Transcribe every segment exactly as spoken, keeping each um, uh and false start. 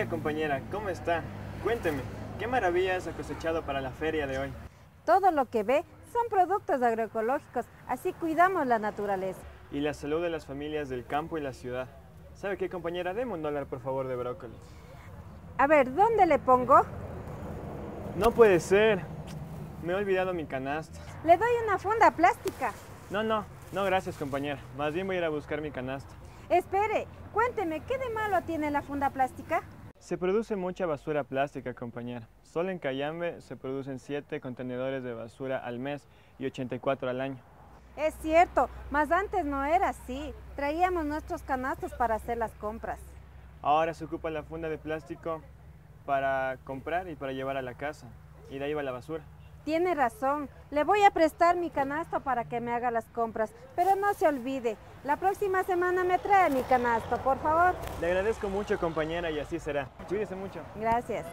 día, compañera, ¿cómo está? Cuénteme, ¿qué maravillas ha cosechado para la feria de hoy? Todo lo que ve son productos agroecológicos, así cuidamos la naturaleza. Y la salud de las familias del campo y la ciudad. ¿Sabe qué, compañera? Deme un dólar, por favor, de brócoli. A ver, ¿dónde le pongo? No puede ser. Me he olvidado mi canasta. Le doy una funda plástica. No, no, no, gracias, compañera. Más bien voy a ir a buscar mi canasta. Espere, cuénteme, ¿qué de malo tiene la funda plástica? Se produce mucha basura plástica, compañera. Solo en Cayambe se producen siete contenedores de basura al mes y ochenta y cuatro al año. Es cierto, mas antes no era así. Traíamos nuestros canastos para hacer las compras. Ahora se ocupa la funda de plástico para comprar y para llevar a la casa. Y de ahí va la basura. Tiene razón, le voy a prestar mi canasto para que me haga las compras, pero no se olvide, la próxima semana me trae mi canasto, por favor. Le agradezco mucho, compañera, y así será. Cuídese mucho. Gracias.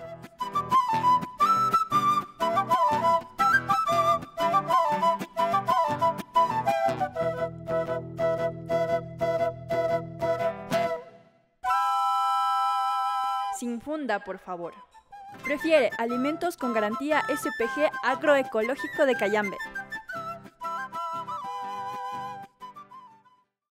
Sin funda, por favor. Prefiere alimentos con garantía S P G Agroecológico de Cayambe.